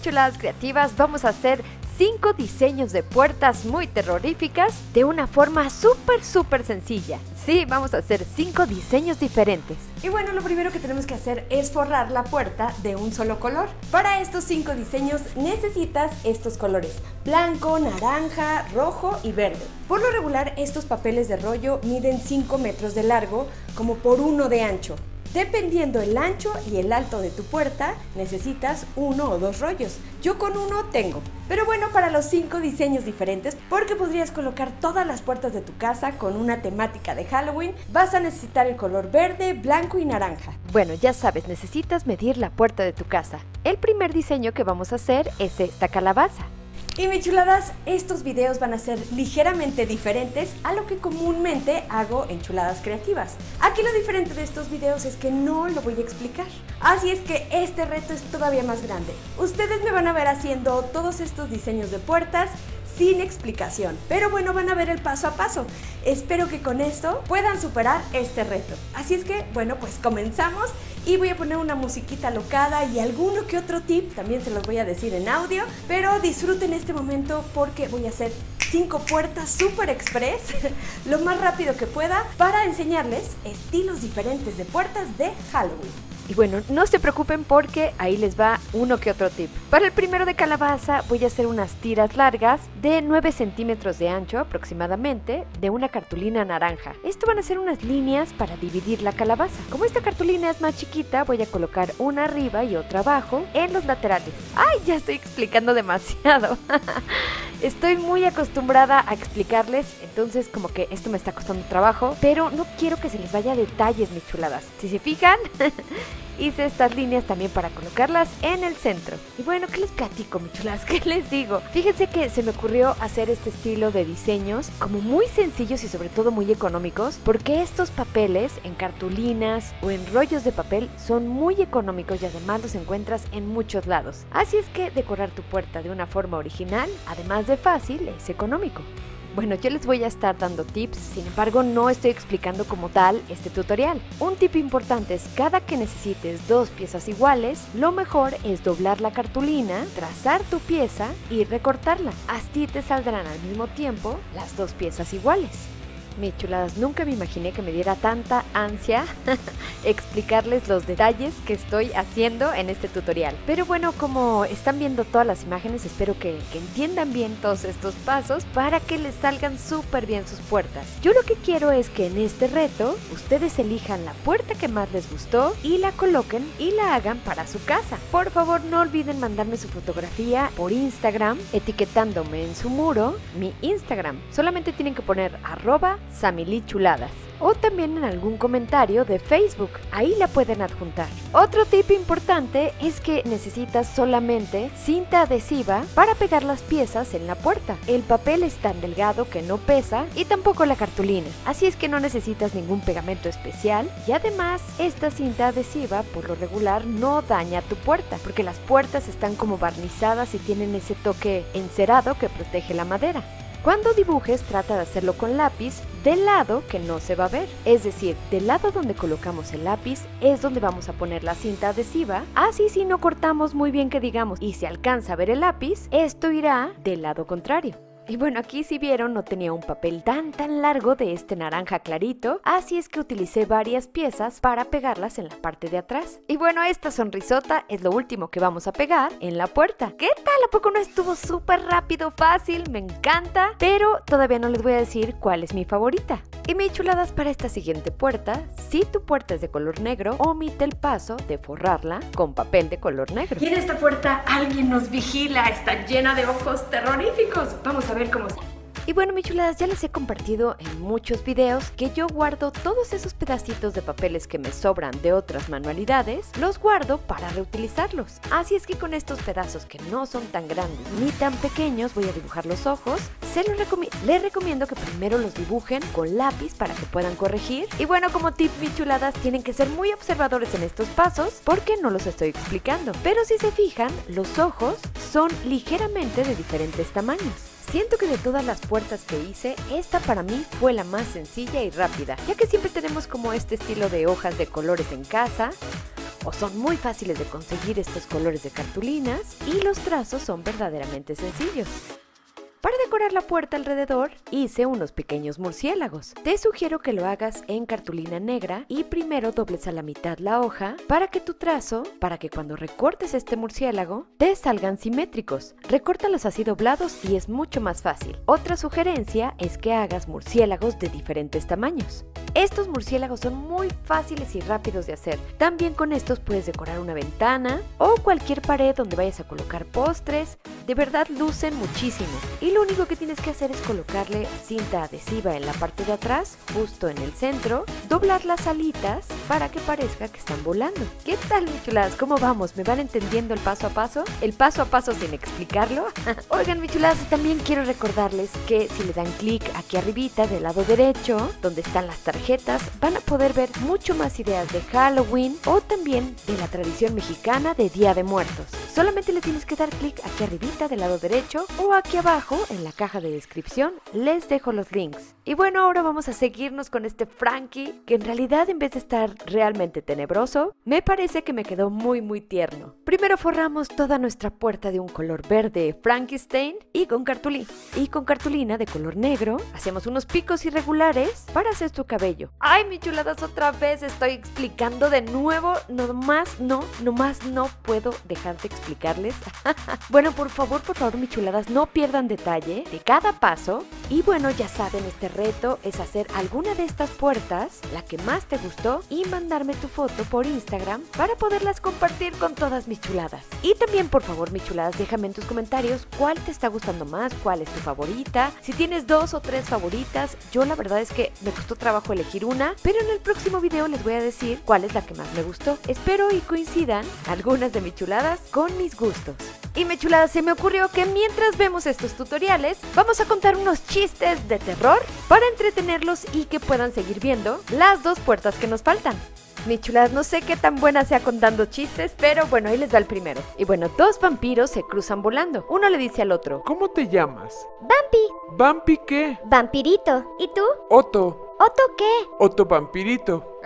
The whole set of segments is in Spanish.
chuladas creativas, vamos a hacer 5 diseños de puertas muy terroríficas de una forma súper sencilla. Sí, vamos a hacer 5 diseños diferentes. Y bueno, lo primero que tenemos que hacer es forrar la puerta de un solo color. Para estos 5 diseños necesitas estos colores: blanco, naranja, rojo y verde. Por lo regular, estos papeles de rollo miden 5 metros de largo como por 1 de ancho. Dependiendo el ancho y el alto de tu puerta, necesitas 1 o 2 rollos. Yo con 1 tengo. Pero bueno, para los 5 diseños diferentes, porque podrías colocar todas las puertas de tu casa con una temática de Halloween, vas a necesitar el color verde, blanco y naranja. Bueno, ya sabes, necesitas medir la puerta de tu casa. El primer diseño que vamos a hacer es esta calabaza. Y mis chuladas, estos videos van a ser ligeramente diferentes a lo que comúnmente hago en Chuladas Creativas. Aquí lo diferente de estos videos es que no lo voy a explicar. Así es que este reto es todavía más grande. Ustedes me van a ver haciendo todos estos diseños de puertas sin explicación, pero bueno, van a ver el paso a paso. Espero que con esto puedan superar este reto. Así es que, bueno, pues comenzamos y voy a poner una musiquita locada y alguno que otro tip, también se los voy a decir en audio, pero disfruten este momento porque voy a hacer 5 puertas super express lo más rápido que pueda para enseñarles estilos diferentes de puertas de Halloween. Y bueno, no se preocupen porque ahí les va uno que otro tip. Para el primero de calabaza voy a hacer unas tiras largas de 9 centímetros de ancho aproximadamente de una cartulina naranja. Esto van a ser unas líneas para dividir la calabaza. Como esta cartulina es más chiquita, voy a colocar una arriba y otra abajo en los laterales. ¡Ay! Ya estoy explicando demasiado. Estoy muy acostumbrada a explicarles, entonces como que esto me está costando trabajo, pero no quiero que se les vaya a detalles, mis chuladas. Si se fijan, hice estas líneas también para colocarlas en el centro. Y bueno, ¿qué les platico, mis chuladas? ¿Qué les digo? Fíjense que se me ocurrió hacer este estilo de diseños como muy sencillos y sobre todo muy económicos, porque estos papeles en cartulinas o en rollos de papel son muy económicos y además los encuentras en muchos lados. Así es que decorar tu puerta de una forma original, además de fácil, es económico. Bueno, yo les voy a estar dando tips, sin embargo no estoy explicando como tal este tutorial. Un tip importante es cada que necesites 2 piezas iguales, lo mejor es doblar la cartulina, trazar tu pieza y recortarla. Así te saldrán al mismo tiempo las 2 piezas iguales. Mis chuladas, nunca me imaginé que me diera tanta ansia explicarles los detalles que estoy haciendo en este tutorial. Pero bueno, como están viendo todas las imágenes, espero que entiendan bien todos estos pasos para que les salgan súper bien sus puertas. Yo lo que quiero es que en este reto ustedes elijan la puerta que más les gustó y la coloquen y la hagan para su casa. Por favor, no olviden mandarme su fotografía por Instagram, etiquetándome en su muro, mi Instagram. Solamente tienen que poner @SamilyChuladas o también en algún comentario de Facebook, ahí la pueden adjuntar. Otro tip importante es que necesitas solamente cinta adhesiva para pegar las piezas en la puerta. El papel es tan delgado que no pesa y tampoco la cartulina, así es que no necesitas ningún pegamento especial y además esta cinta adhesiva por lo regular no daña tu puerta porque las puertas están como barnizadas y tienen ese toque encerado que protege la madera. Cuando dibujes, trata de hacerlo con lápiz del lado que no se va a ver, es decir, del lado donde colocamos el lápiz es donde vamos a poner la cinta adhesiva, así si no cortamos muy bien que digamos y se alcanza a ver el lápiz, esto irá del lado contrario. Y bueno, aquí si vieron no tenía un papel tan largo de este naranja clarito, así es que utilicé varias piezas para pegarlas en la parte de atrás. Y bueno, esta sonrisota es lo último que vamos a pegar en la puerta. ¿Qué tal? ¿A poco no estuvo súper rápido, fácil? Me encanta, pero todavía no les voy a decir cuál es mi favorita. Y mis chuladas, para esta siguiente puerta, si tu puerta es de color negro, omite el paso de forrarla con papel de color negro. Y en esta puerta alguien nos vigila, está llena de ojos terroríficos. Vamos a ver cómo... Y bueno, mis chuladas, ya les he compartido en muchos videos que yo guardo todos esos pedacitos de papeles que me sobran de otras manualidades, los guardo para reutilizarlos. Así es que con estos pedazos que no son tan grandes ni tan pequeños, voy a dibujar los ojos. Les recomiendo que primero los dibujen con lápiz para que puedan corregir. Y bueno, como tip, mis chuladas, tienen que ser muy observadores en estos pasos porque no los estoy explicando. Pero si se fijan, los ojos son ligeramente de diferentes tamaños. Siento que de todas las puertas que hice, esta para mí fue la más sencilla y rápida, ya que siempre tenemos como este estilo de hojas de colores en casa, o son muy fáciles de conseguir estos colores de cartulinas y los trazos son verdaderamente sencillos. Para decorar la puerta alrededor, hice unos pequeños murciélagos. Te sugiero que lo hagas en cartulina negra y primero dobles a la mitad la hoja para que tu trazo, para que cuando recortes este murciélago, te salgan simétricos. Recórtalos así doblados y es mucho más fácil. Otra sugerencia es que hagas murciélagos de diferentes tamaños. Estos murciélagos son muy fáciles y rápidos de hacer. También con estos puedes decorar una ventana o cualquier pared donde vayas a colocar postres. De verdad lucen muchísimo. Y lo único que tienes que hacer es colocarle cinta adhesiva en la parte de atrás, justo en el centro, doblar las alitas para que parezca que están volando. ¿Qué tal, mis chuladas? ¿Cómo vamos? ¿Me van entendiendo el paso a paso? ¿El paso a paso sin explicarlo? Oigan, mis chuladas, también quiero recordarles que si le dan clic aquí arribita del lado derecho, donde están las tarjetas, van a poder ver mucho más ideas de Halloween o también de la tradición mexicana de Día de Muertos. Solamente le tienes que dar clic aquí arribita del lado derecho o aquí abajo en la caja de descripción les dejo los links. Y bueno, ahora vamos a seguirnos con este Frankie, que en realidad en vez de estar realmente tenebroso, me parece que me quedó muy tierno. Primero forramos toda nuestra puerta de un color verde Frankenstein y con cartulina de color negro hacemos unos picos irregulares para hacer tu cabello. Ay, mis chuladas, otra vez estoy explicando de nuevo, nomás no puedo dejar de explicarles. Bueno, por favor, mis chuladas, no pierdan detalle de cada paso. Y bueno, ya saben, este reto es hacer alguna de estas puertas, la que más te gustó, y mandarme tu foto por Instagram para poderlas compartir con todas mis chuladas. Y también, por favor, mis chuladas, déjame en tus comentarios cuál te está gustando más, cuál es tu favorita, si tienes 2 o 3 favoritas. Yo la verdad es que me costó trabajo elegir una, pero en el próximo video les voy a decir cuál es la que más me gustó. Espero y coincidan algunas de mis chuladas con mis gustos. Y mi chulada, se me ocurrió que mientras vemos estos tutoriales, vamos a contar unos chistes de terror para entretenerlos y que puedan seguir viendo las 2 puertas que nos faltan. Mi chuladas, no sé qué tan buena sea contando chistes, pero bueno, ahí les va el primero. Y bueno, 2 vampiros se cruzan volando. Uno le dice al otro: ¿Cómo te llamas? Vampi. ¿Vampi qué? Vampirito. ¿Y tú? Otto. ¿Otto qué? Otto Vampirito.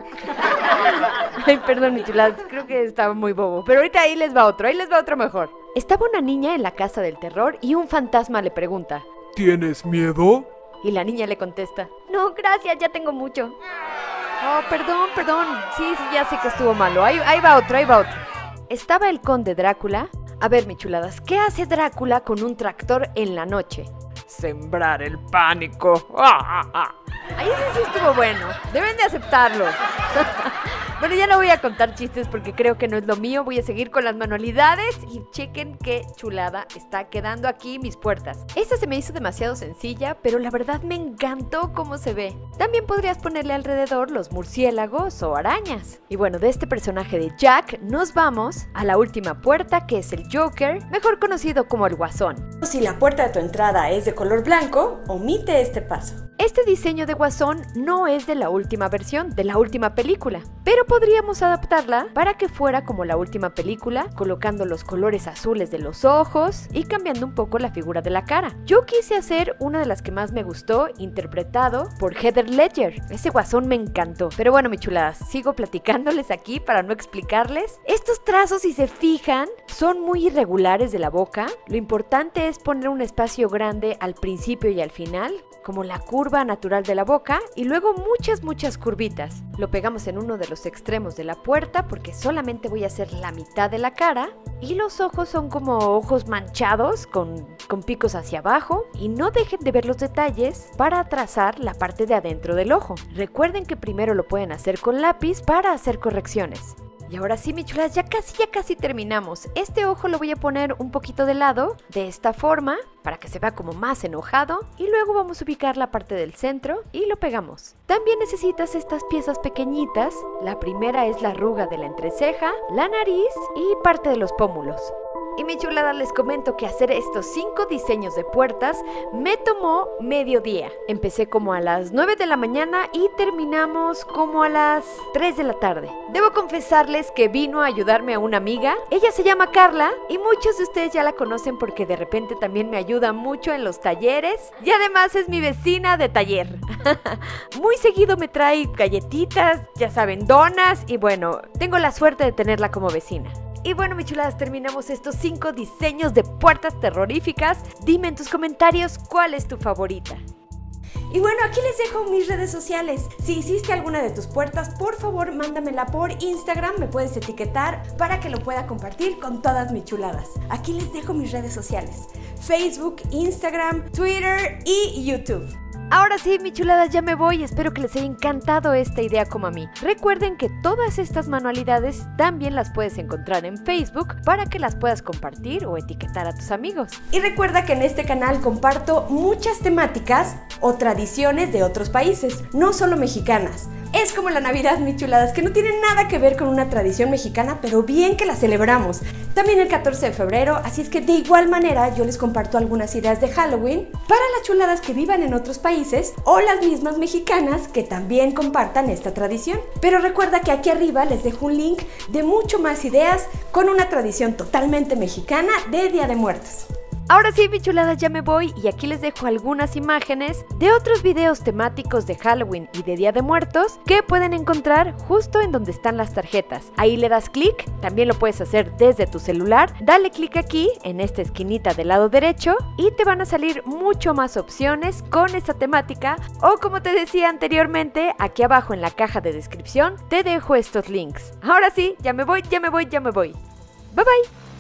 Ay, perdón, mi chuladas, creo que estaba muy bobo. Pero ahorita ahí les va otro mejor. Estaba una niña en la casa del terror y un fantasma le pregunta: ¿Tienes miedo? Y la niña le contesta: No, gracias, ya tengo mucho. Oh, perdón. Sí, ya sé que estuvo malo. Ahí va otro. Estaba el conde Drácula. A ver, mi chuladas, ¿qué hace Drácula con un tractor en la noche? Sembrar el pánico. Ahí sí estuvo bueno. Deben de aceptarlo. Bueno, ya no voy a contar chistes porque creo que no es lo mío. Voy a seguir con las manualidades y chequen qué chulada está quedando aquí mis puertas. Esta se me hizo demasiado sencilla, pero la verdad me encantó cómo se ve. También podrías ponerle alrededor los murciélagos o arañas. Y bueno, de este personaje de Jack nos vamos a la última puerta, que es el Joker, mejor conocido como el Guasón. Si la puerta de tu entrada es de color blanco, omite este paso. Este diseño de Guasón no es de la última versión, de la última película, pero podríamos adaptarla para que fuera como la última película, colocando los colores azules de los ojos y cambiando un poco la figura de la cara. Yo quise hacer una de las que más me gustó, interpretado por Heath Ledger. Ese Guasón me encantó. Pero bueno, mis chuladas, sigo platicándoles aquí para no explicarles. Estos trazos, si se fijan, son muy irregulares de la boca. Lo importante es poner un espacio grande al principio y al final, como la curva natural de la boca, y luego muchas curvitas. Lo pegamos en uno de los extremos de la puerta porque solamente voy a hacer la mitad de la cara, y los ojos son como ojos manchados con picos hacia abajo, y no dejen de ver los detalles para trazar la parte de adentro del ojo. Recuerden que primero lo pueden hacer con lápiz para hacer correcciones. Y ahora sí, mis chulas, ya casi terminamos. Este ojo lo voy a poner un poquito de lado, de esta forma, para que se vea como más enojado. Y luego vamos a ubicar la parte del centro y lo pegamos. También necesitas estas piezas pequeñitas. La primera es la arruga de la entreceja, la nariz y parte de los pómulos. Y mi chulada, les comento que hacer estos 5 diseños de puertas me tomó mediodía. Empecé como a las 9 de la mañana y terminamos como a las 3 de la tarde. Debo confesarles que vino a ayudarme a una amiga. Ella se llama Carla y muchos de ustedes ya la conocen porque de repente también me ayuda mucho en los talleres. Y además es mi vecina de taller. Muy seguido me trae galletitas, ya saben, donas y bueno, tengo la suerte de tenerla como vecina. Y bueno, mis chuladas, terminamos estos 5 diseños de puertas terroríficas. Dime en tus comentarios cuál es tu favorita. Y bueno, aquí les dejo mis redes sociales. Si hiciste alguna de tus puertas, por favor, mándamela por Instagram. Me puedes etiquetar para que lo pueda compartir con todas mis chuladas. Aquí les dejo mis redes sociales: Facebook, Instagram, Twitter y YouTube. Ahora sí, mis chuladas, ya me voy. Espero que les haya encantado esta idea como a mí. Recuerden que todas estas manualidades también las puedes encontrar en Facebook para que las puedas compartir o etiquetar a tus amigos. Y recuerda que en este canal comparto muchas temáticas o tradiciones de otros países, no solo mexicanas. Es como la Navidad, mis chuladas, que no tiene nada que ver con una tradición mexicana, pero bien que la celebramos. También el 14 de febrero, así es que de igual manera yo les comparto algunas ideas de Halloween para las chuladas que vivan en otros países o las mismas mexicanas que también compartan esta tradición. Pero recuerda que aquí arriba les dejo un link de mucho más ideas con una tradición totalmente mexicana de Día de Muertos. Ahora sí, mis chuladas, ya me voy y aquí les dejo algunas imágenes de otros videos temáticos de Halloween y de Día de Muertos que pueden encontrar justo en donde están las tarjetas. Ahí le das clic, también lo puedes hacer desde tu celular. Dale clic aquí, en esta esquinita del lado derecho, y te van a salir mucho más opciones con esta temática. O como te decía anteriormente, aquí abajo en la caja de descripción te dejo estos links. Ahora sí, ya me voy. Bye bye.